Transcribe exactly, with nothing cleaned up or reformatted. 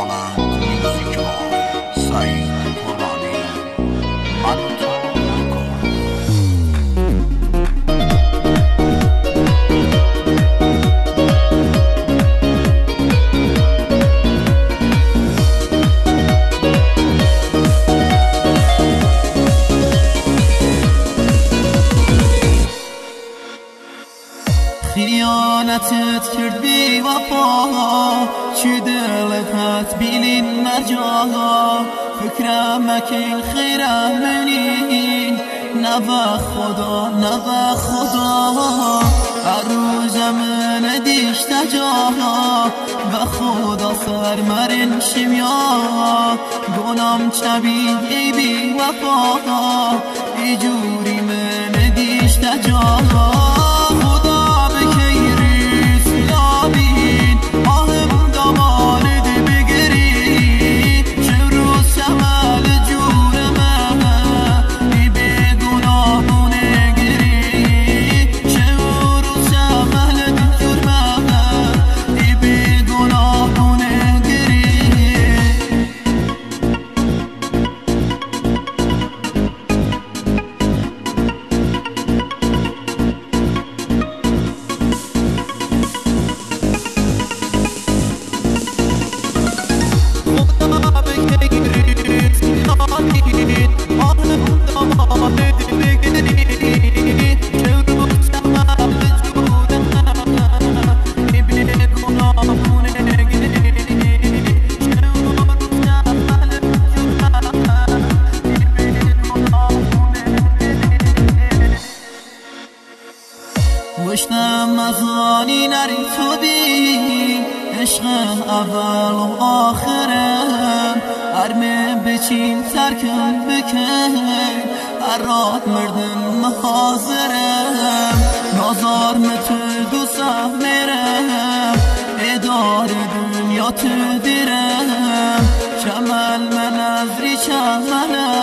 Talent Music سعید قربانی من و تو خیانتت کرد بی وفا چی دلت بیلین مرجا فکرم مکن خیرم منین نبا خدا نبا خدا هر روز من دیشت جا و خدا سر مرن شمیا گنام چبی ای بی وفا ای جوری من دیشت جا وشتم از آنی نری تو بی عشق اول و آخرم ارمه بچین ترکم بکن هر رات مردم محاضرم نازار متو دوسته میرم ادار دنیا تو دیرم چمل من از ری چملم